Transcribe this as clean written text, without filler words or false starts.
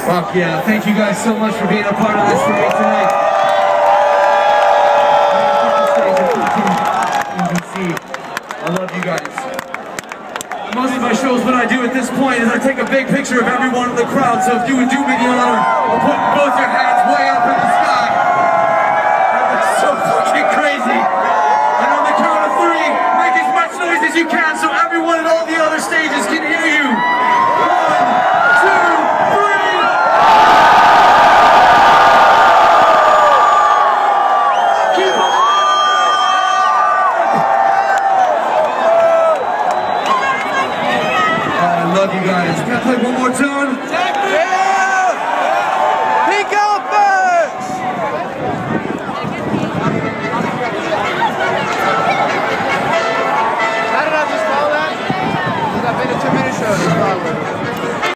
Fuck yeah. Thank you guys so much for being a part of this for me tonight. I love you guys. Most of my shows, what I do at this point is I take a big picture of everyone in the crowd. So if you would do me the honor of putting both your hands way up in the sky. That's so fucking crazy. And on the count of 3, make as much noise as you can so everyone at all the other stages can hear you. 1, 2, 3. Keep on! I love you guys. Can I play one more tune?